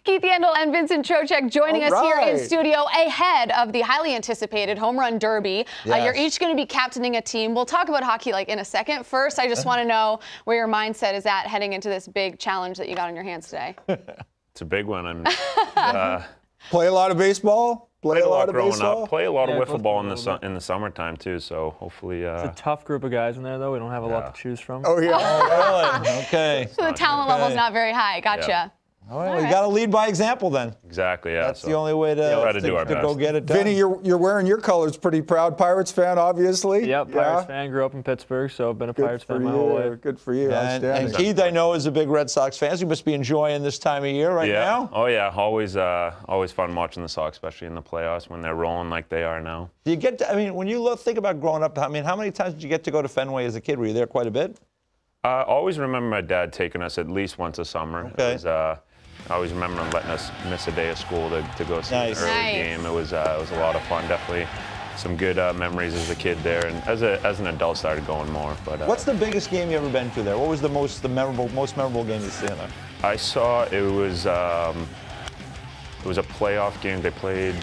Keith Yandle and Vincent Trocheck joining us here in studio ahead of the highly anticipated Home Run Derby. Yes. You're each going to be captaining a team. We'll talk about hockey in a second. First, I just want to know where your mindset is at heading into this big challenge that you got on your hands today. It's a big one. Play a lot of baseball? Play a lot growing up. Play a lot of wiffle ball in the summertime too. So hopefully. It's a tough group of guys in there though. We don't have a lot to choose from. Oh yeah. Oh, really? Okay. So the talent level's not very high. Gotcha. Yeah. All right. You got to lead by example then. Exactly. Yeah. That's the only way to go get it done. Vinny, you're wearing your colors. Pretty proud Pirates fan, obviously. Yep. Pirates fan. Grew up in Pittsburgh, so I've been a Pirates fan my whole life. Good for you. And Keith, I know, is a big Red Sox fan. So you must be enjoying this time of year right now. Oh yeah. Always fun watching the Sox, especially in the playoffs when they're rolling like they are now. Do you get to, I mean, when you think about growing up, I mean, how many times did you get to go to Fenway as a kid? Were you there quite a bit? I always remember my dad taking us at least once a summer. Okay. I always remember him letting us miss a day of school to go see an early game. It was a lot of fun. Definitely some good memories as a kid there, and as an adult started going more. But what's the biggest game you ever been to there? What was the most memorable game you've seen there? I saw it was a playoff game. They played.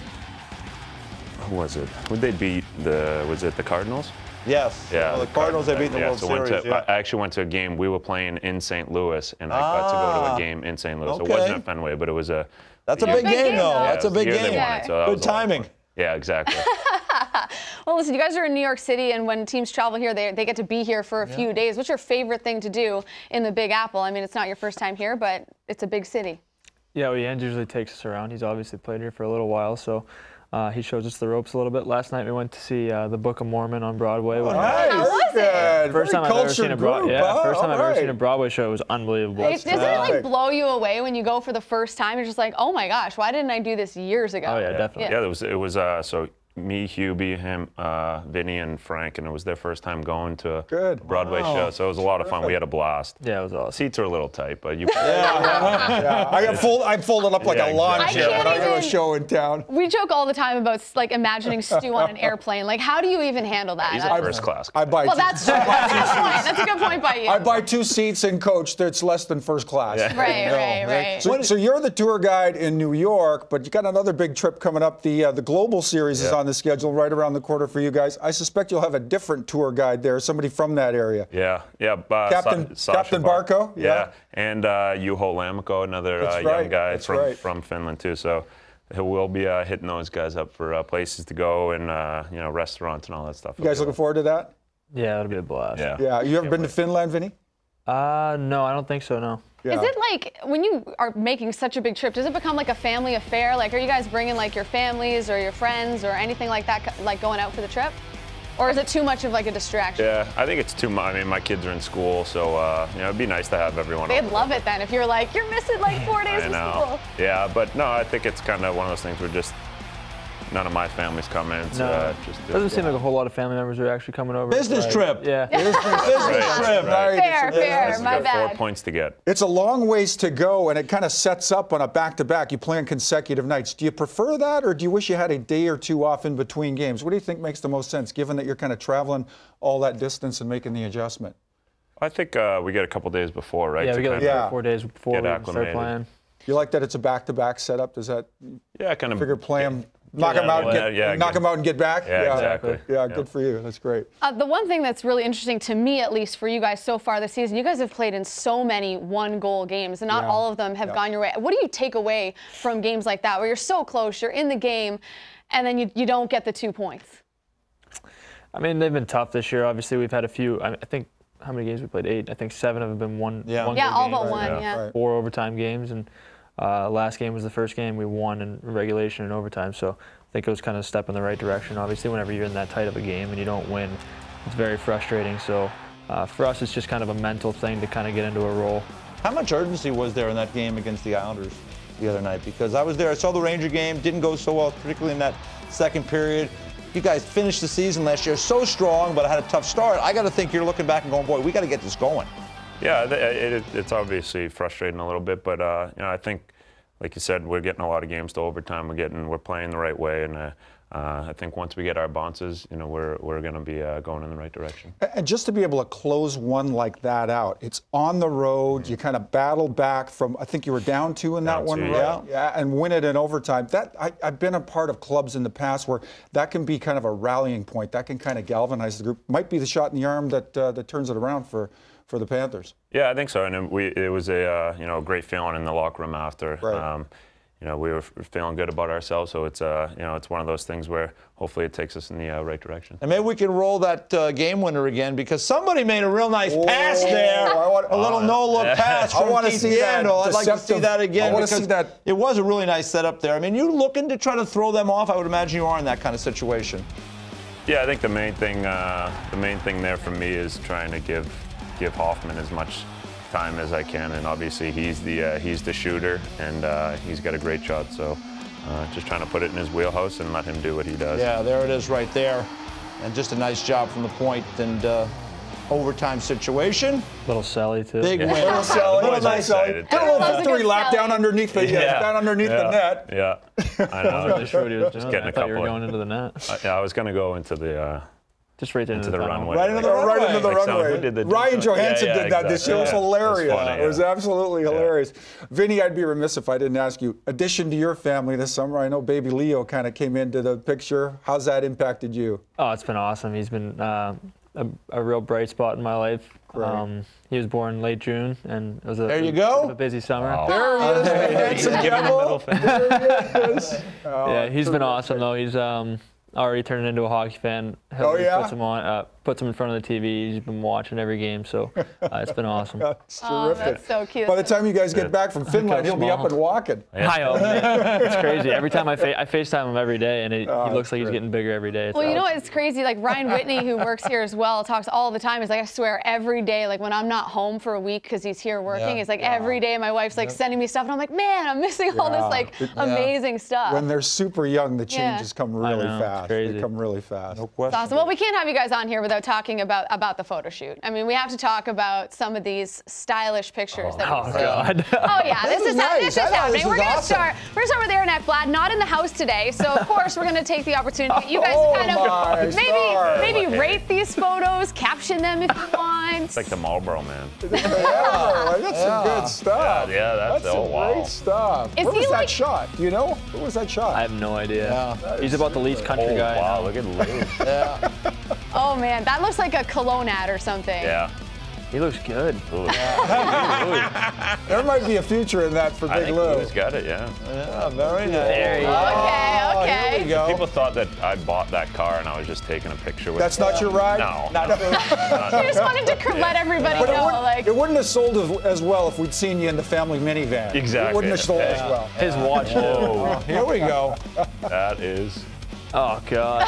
Who was it? Who'd they beat? Was it the Cardinals? Yes. Yeah. Well, the Cardinals have beaten the World Series. I actually went to a game. We were playing in St. Louis, and I got to go to a game in St. Louis. Okay. It wasn't at Fenway, but it was a. That's a big game, though. Yeah, that's a big game. Good timing. Yeah, exactly. Well, listen, you guys are in New York City, and when teams travel here, they get to be here for a few days. What's your favorite thing to do in the Big Apple? I mean, it's not your first time here, but it's a big city. Yeah, well, Yand usually takes us around. He's obviously played here for a little while, so he shows us the ropes a little bit. Last night we went to see the Book of Mormon on Broadway. Oh, nice. How was it? First time I've ever seen a ever seen a Broadway show. It was unbelievable. Does it blow you away when you go for the first time? You're just like, oh my gosh, why didn't I do this years ago? Oh yeah, definitely. Yeah, it was so me, Hubie, him, Vinny, and Frank, and it was their first time going to a Broadway show, so it was a lot of fun. We had a blast. Yeah, it was awesome. Seats are a little tight, but you. I folded up like a lawn chair when I go to a show in town. We joke all the time about imagining Stu on an airplane. How do you even handle that? He's a first class. Well, that's true. That's a good point by you. I buy 2 seats in coach. That's less than first class. Yeah. Right. So you're the tour guide in New York, but you got another big trip coming up. The Global Series is on the schedule right around the corner for you guys. I suspect you'll have a different tour guide there, somebody from that area. Yeah. Captain Barco. Yeah. And Juho Lamiko, another young guy from Finland too. So we'll be hitting those guys up for places to go and restaurants and all that stuff. You guys looking forward to that? Yeah, it'll be a blast. Yeah. You ever been to Finland, Vinny? No, I don't think so. No. Yeah. Is it when you are making such a big trip, does it become like a family affair? Are you guys bringing your families or your friends or anything like that, going out for the trip? Or is it too much of a distraction? Yeah, I think it's too much. I mean, my kids are in school, so it'd be nice to have everyone. They'd love it then if you're you're missing 4 days of school. Yeah, but no, I think it's kind of one of those things where just none of my family's coming. So doesn't seem like a whole lot of family members are actually coming over. Business trip. Yeah. Business trip. Fair. My bad. 4 points to get. It's a long ways to go, and it kind of sets up on a back-to-back. You play on consecutive nights. Do you prefer that, or do you wish you had a day or two off in between games? What do you think makes the most sense, given that you're kind of traveling all that distance and making the adjustment? I think we get a couple days before, right? Yeah, we get 3 or 4 days before we start playing. You like that it's a back-to-back setup? Does that kind of figure play them? Knock them out and get back? Yeah, exactly. Yeah, good for you. That's great. The one thing that's really interesting to me, at least for you guys so far this season, you guys have played in so many one-goal games, and not all of them have gone your way. What do you take away from games like that, where you're so close, you're in the game, and then you don't get the 2 points? I mean, they've been tough this year. Obviously, we've had a few. I think, how many games we played? 8. I think 7 of them have been one. Yeah, all but one. 4 overtime games, and last game was the first game we won in regulation and overtime. So I think it was kind of a step in the right direction. Obviously, whenever you're in that tight of a game and you don't win, it's very frustrating. So for us, it's just kind of a mental thing to kind of get into a roll. How much urgency was there in that game against the Islanders the other night? Because I was there, I saw the Ranger game, didn't go so well, particularly in that second period. You guys finished the season last year so strong, but had a tough start. I got to think you're looking back and going, boy, we got to get this going. Yeah, it's obviously frustrating a little bit, but I think, like you said, we're getting a lot of games to overtime. We're playing the right way, and I think once we get our bounces, you know, we're going to be going in the right direction. And just to be able to close one like that out, it's on the road. You kind of battle back from, I think you were down 2 in that one, right? Yeah, and win it in overtime. I've been a part of clubs in the past where that can be kind of a rallying point. That can kind of galvanize the group. Might be the shot in the arm that turns it around for the Panthers. Yeah, I think so. And it was a you know, a great feeling in the locker room after. Right. You know, we were feeling good about ourselves, so it's you know, it's one of those things where hopefully it takes us in the right direction. And maybe we can roll that game winner again, because somebody made a real nice pass there. A little no-look pass from Yandle. I'd like to see that again. I want to see that. It was a really nice setup there. I mean, you looking to try to throw them off? I would imagine you are in that kind of situation. Yeah, I think the main thing there for me is trying to give Hoffman as much time as I can, and obviously he's the shooter, and he's got a great shot, so just trying to put it in his wheelhouse and let him do what he does. Yeah, there it is right there, and just a nice job from the point, and overtime situation. Little Sally too. Big win. Little Sally. Little nice Sally. Get a little victory lap down underneath the net. Yeah, I know. I wasn't really sure what he was doing. Getting I thought you were going into the net. Yeah, I was going to go into the. Just right into the runway. Right into the runway. Ryan Johansson did that this year. It was hilarious. It was absolutely hilarious. Vinny, I'd be remiss if I didn't ask you, addition to your family this summer, I know baby Leo kind of came into the picture. How's that impacted you? Oh, it's been awesome. He's been a real bright spot in my life. He was born late June, and it was a busy summer. Oh. There he is, handsome devil. There he is. Yeah, he's been awesome, though. He's already turned into a hockey fan. Puts him in front of the TV. He's been watching every game, so it's been awesome. That's terrific. Oh, that's so cute. By the time you guys get back from Finland, he'll be up and walking. I hope. It's crazy. Every time I FaceTime him every day, and he looks like he's getting bigger every day. Well, you know it's crazy. Like Ryan Whitney, who works here as well, talks all the time. He's like, I swear, every day, like when I'm not home for a week because he's here working, it's like every day my wife's like sending me stuff, and I'm like, man, I'm missing all this like amazing stuff. When they're super young, the changes come really fast. They come really fast. No question. Awesome. Well, we can't have you guys on here without talking about the photo shoot. I mean, we have to talk about some of these stylish pictures that we've seen. God. Oh yeah, this is happening. We're gonna awesome. start with Aaron Ekblad, not in the house today, so of course we're gonna take the opportunity. You guys kind of maybe rate these photos, caption them if you want. It's like the Marlboro Man. That's some good stuff. Yeah, that's some great stuff. Where was that shot? Do you know? Where was that shot? I have no idea. He's about the least country guy. Wow, look at Lou. Oh man, that looks like a cologne ad or something. Yeah. He looks good. There might be a future in that for Big Lou. I think Lou's got it, yeah. Yeah, very nice. There he is. Okay. Here we go. People thought that I bought that car and I was just taking a picture with That's not your ride? No. I just wanted to let everybody know. It wouldn't have sold as well if we'd seen you in the family minivan. Exactly. It wouldn't have sold as well. His watch. Oh, here we go. That is. Oh God.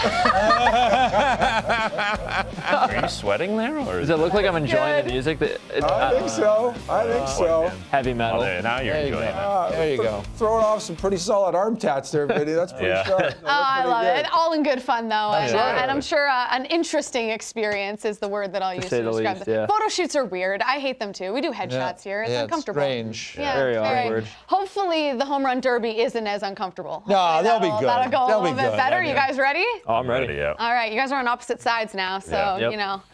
Are you sweating there, or Does it look like I'm enjoying the music? I think so. I think so. Heavy metal. Now you're enjoying it. There you go. Throwing off some pretty solid arm tats there, Vinny. That's pretty sharp. Oh, I love it. All in good fun, though. And I'm sure an interesting experience is the word that I'll use to describe them. Photo shoots are weird. I hate them, too. We do headshots here. It's uncomfortable. Strange. Yeah, very awkward. Hopefully, the home run derby isn't as uncomfortable. No, they'll be good. That'll go a little bit better. You guys ready? Oh, I'm ready. Yeah. All right, you guys are on opposite sides now, so, you know.